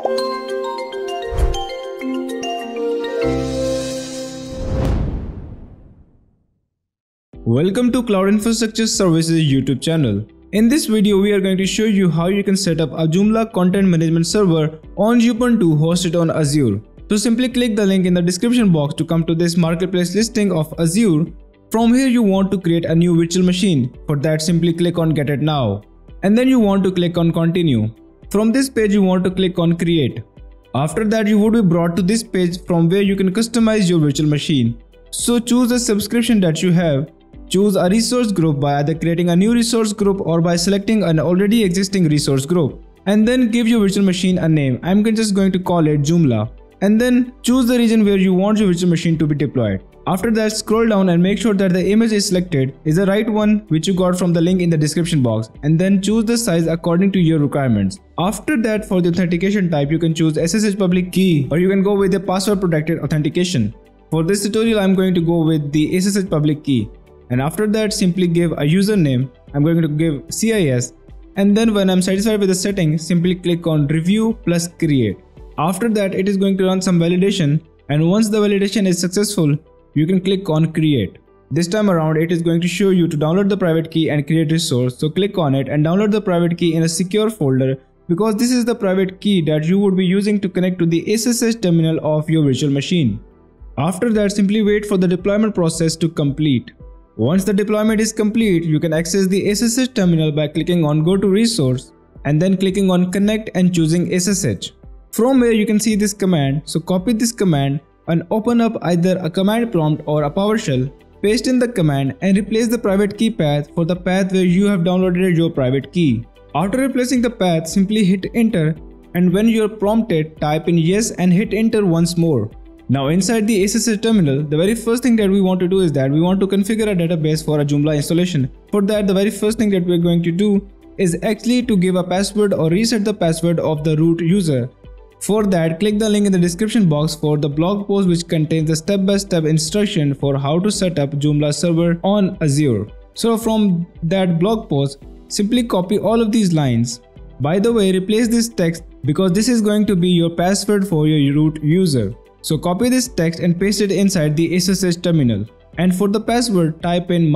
Welcome to Cloud Infrastructure Services YouTube channel. In this video, we are going to show you how you can set up a Joomla content management server on Ubuntu hosted on Azure. So simply click the link in the description box to come to this marketplace listing of Azure. From here you want to create a new virtual machine. For that, simply click on Get It Now. And then you want to click on Continue. From this page you want to click on Create. After that you would be brought to this page from where you can customize your virtual machine. So choose the subscription that you have. Choose a resource group by either creating a new resource group or by selecting an already existing resource group. And then give your virtual machine a name. I'm just going to call it Joomla. And then choose the region where you want your virtual machine to be deployed. After that, scroll down and make sure that the image is selected is the right one which you got from the link in the description box, and then choose the size according to your requirements. After that, for the authentication type, you can choose SSH public key or you can go with the password protected authentication. For this tutorial, I'm going to go with the SSH public key. And after that, simply give a username. I'm going to give CIS, and then when I'm satisfied with the setting, simply click on Review plus Create. After that, it is going to run some validation, and once the validation is successful, you can click on Create. This time around, it is going to show you to download the private key and create resource. So click on it and download the private key in a secure folder, because this is the private key that you would be using to connect to the SSH terminal of your virtual machine. After that, simply wait for the deployment process to complete. Once the deployment is complete, you can access the SSH terminal by clicking on Go to Resource and then clicking on Connect and choosing SSH. From here you can see this command, so copy this command and open up either a command prompt or a PowerShell, paste in the command and replace the private key path for the path where you have downloaded your private key. After replacing the path, simply hit enter, and when you are prompted, type in yes and hit enter once more. Now inside the SSH terminal, the very first thing that we want to do is that we want to configure a database for a Joomla installation. For that, the very first thing that we are going to do is actually to give a password or reset the password of the root user. For that, click the link in the description box for the blog post which contains the step-by-step instruction for how to set up Joomla server on Azure. So from that blog post, simply copy all of these lines. By the way, replace this text because this is going to be your password for your root user. So copy this text and paste it inside the SSH terminal. And for the password, type in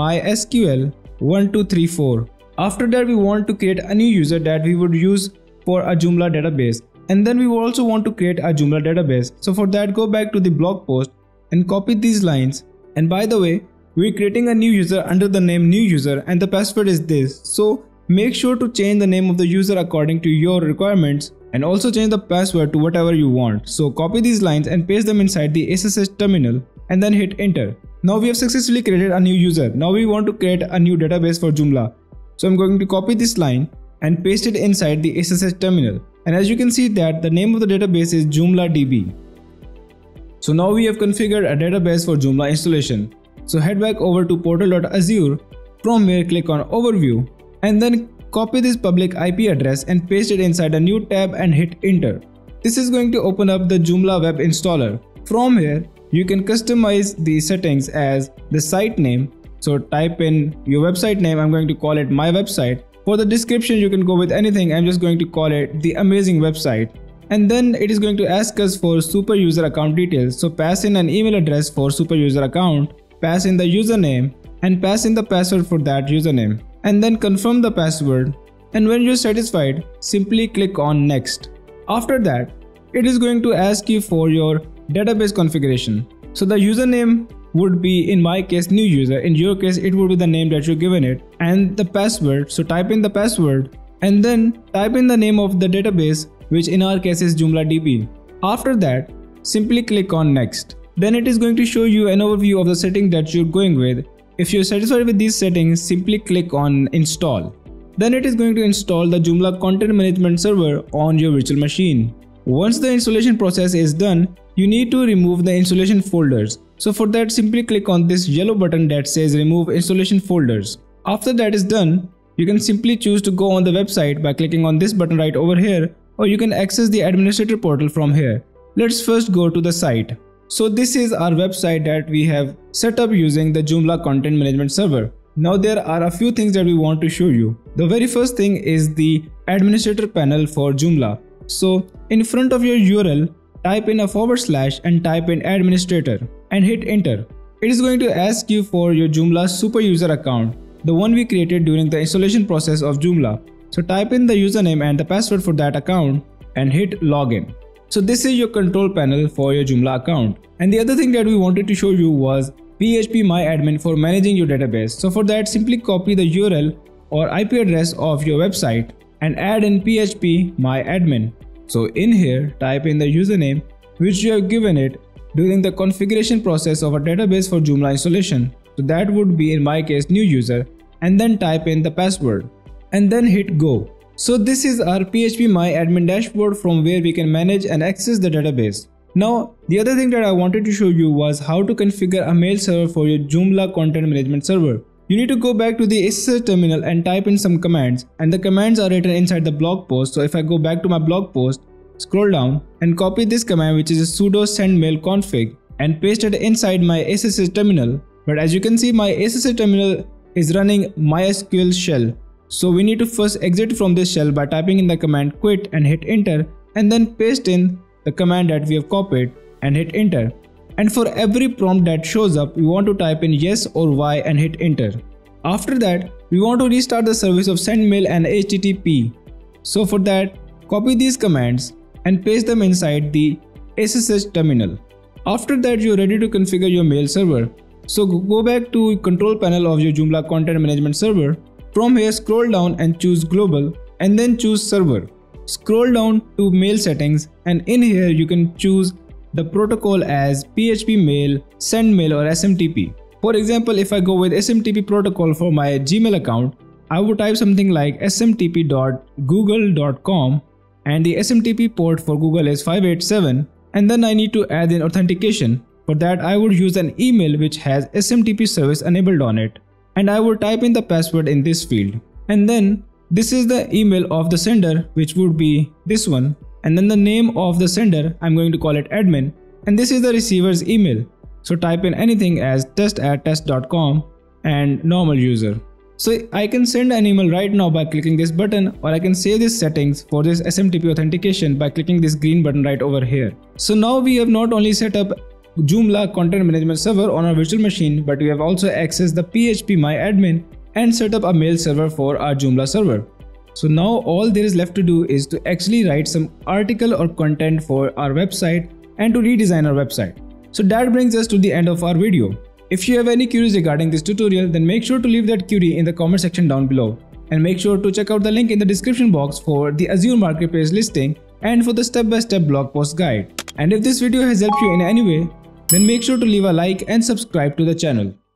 MySQL1234. After that, we want to create a new user that we would use for a Joomla database. And then we will also want to create a Joomla database. So for that, go back to the blog post and copy these lines. And by the way, we're creating a new user under the name new user and the password is this. So make sure to change the name of the user according to your requirements and also change the password to whatever you want. So copy these lines and paste them inside the SSH terminal and then hit enter. Now we have successfully created a new user. Now we want to create a new database for Joomla. So I'm going to copy this line and paste it inside the SSH terminal. And as you can see that the name of the database is JoomlaDB. So now we have configured a database for Joomla installation. So head back over to portal.azure. From here, click on Overview and then copy this public IP address and paste it inside a new tab and hit enter. This is going to open up the Joomla web installer. From here, you can customize the settings as the site name. So type in your website name. I'm going to call it my website. For the description, you can go with anything. I'm just going to call it the amazing website. And then it is going to ask us for super user account details. So pass in an email address for super user account, pass in the username and pass in the password for that username. And then confirm the password. And when you're satisfied, simply click on next. After that, it is going to ask you for your database configuration. So the username would be, in my case, new user. In your case, it would be the name that you've given it and the password. So type in the password and then type in the name of the database, which in our case is JoomlaDB. After that, simply click on next. Then it is going to show you an overview of the setting that you're going with. If you're satisfied with these settings, simply click on install. Then it is going to install the Joomla content management server on your virtual machine. Once the installation process is done, you need to remove the installation folders. So for that, simply click on this yellow button that says remove installation folders. After that is done, you can simply choose to go on the website by clicking on this button right over here, or you can access the administrator portal from here. Let's first go to the site. So this is our website that we have set up using the Joomla content management server. Now there are a few things that we want to show you. The very first thing is the administrator panel for Joomla. So in front of your URL, type in a / and type in administrator and hit enter. It is going to ask you for your Joomla super user account, the one we created during the installation process of Joomla. So type in the username and the password for that account and hit login. So this is your control panel for your Joomla account. And the other thing that we wanted to show you was phpMyAdmin for managing your database. So for that, simply copy the URL or IP address of your website and add in phpMyAdmin. So in here, type in the username which you have given it during the configuration process of a database for Joomla installation. So that would be, in my case, new user, and then type in the password and then hit go. So this is our phpMyAdmin dashboard from where we can manage and access the database. Now, the other thing that I wanted to show you was how to configure a mail server for your Joomla content management server. You need to go back to the SSH terminal and type in some commands, and the commands are written inside the blog post. So if I go back to my blog post, scroll down and copy this command, which is sudo sendmail config, and paste it inside my SSH terminal. But as you can see, my SSH terminal is running MySQL shell. So we need to first exit from this shell by typing in the command quit and hit enter, and then paste in the command that we have copied and hit enter. And for every prompt that shows up, we want to type in yes or y and hit enter. After that, we want to restart the service of sendmail and HTTP. So for that, copy these commands and paste them inside the SSH terminal. After that, you're ready to configure your mail server. So go back to control panel of your Joomla content management server. From here, scroll down and choose global and then choose server. Scroll down to mail settings, and in here you can choose the protocol as phpMail, sendmail or SMTP. For example, if I go with SMTP protocol for my Gmail account, I would type something like smtp.google.com, and the SMTP port for Google is 587, and then I need to add in authentication. For that, I would use an email which has SMTP service enabled on it, and I would type in the password in this field. And then this is the email of the sender, which would be this one, and then the name of the sender, I'm going to call it admin, and this is the receiver's email. So type in anything as test@test.com and normal user. So I can send an email right now by clicking this button, or I can save these settings for this SMTP authentication by clicking this green button right over here. So now we have not only set up Joomla content management server on our virtual machine, but we have also accessed the phpMyAdmin and set up a mail server for our Joomla server. So now all there is left to do is to actually write some article or content for our website and to redesign our website. So that brings us to the end of our video. If you have any queries regarding this tutorial, then make sure to leave that query in the comment section down below. And make sure to check out the link in the description box for the Azure Marketplace listing and for the step-by-step blog post guide. And if this video has helped you in any way, then make sure to leave a like and subscribe to the channel.